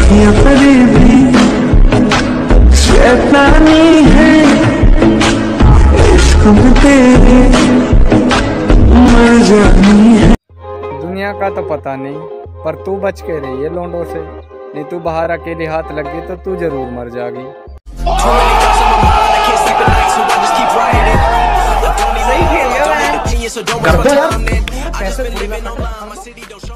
या करीबी शैतानी है इश्क में तेरे मर जानी है। दुनिया का तो पता नहीं, पर तू बच के रही है लोंडों से, नहीं तू बाहर अकेले हाथ लग गई तो तू जरूर मर जाएगी। कर दो यार, कैसे